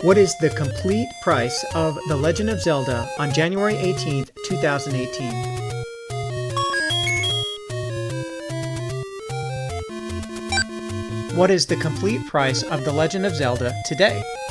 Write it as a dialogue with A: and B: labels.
A: What is the complete price of The Legend of Zelda on January 18th, 2018? What is the complete price of The Legend of Zelda today?